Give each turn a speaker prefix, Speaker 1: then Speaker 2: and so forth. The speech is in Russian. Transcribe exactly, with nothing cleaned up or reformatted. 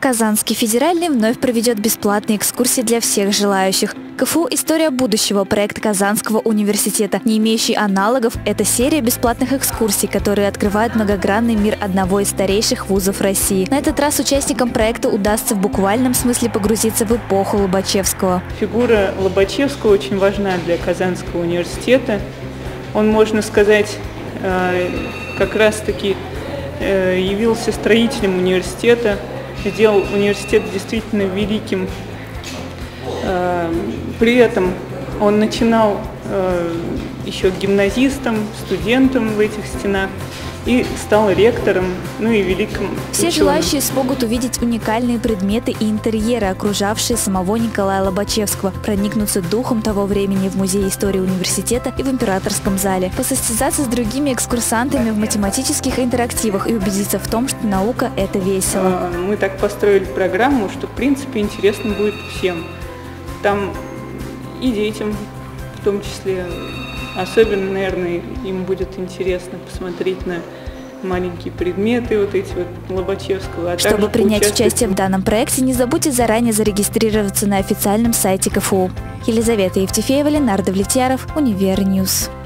Speaker 1: Казанский федеральный вновь проведет бесплатные экскурсии для всех желающих. КФУ «История будущего» – проект Казанского университета, не имеющий аналогов. Это серия бесплатных экскурсий, которые открывают многогранный мир одного из старейших вузов России. На этот раз участникам проекта удастся в буквальном смысле погрузиться в эпоху Лобачевского.
Speaker 2: Фигура Лобачевского очень важна для Казанского университета. Он, можно сказать, как раз-таки явился строителем университета, сделал университет действительно великим. При этом он начинал еще гимназистом, студентом в этих стенах и стал ректором, ну и великим
Speaker 1: Все
Speaker 2: ученым.
Speaker 1: желающие смогут увидеть уникальные предметы и интерьеры, окружавшие самого Николая Лобачевского, проникнуться духом того времени в Музее истории университета и в Императорском зале, посостязаться с другими экскурсантами в математических интерактивах и убедиться в том, что наука – это весело.
Speaker 2: Мы так построили программу, что в принципе интересно будет всем. Там и детям в том числе. Особенно, наверное, им будет интересно посмотреть на маленькие предметы, вот эти вот Лобачевского. А
Speaker 1: Чтобы принять участие в данном проекте, не забудьте заранее зарегистрироваться на официальном сайте КФУ. Елизавета Евтефеева, Ленардо Влетьяров, Универньюз.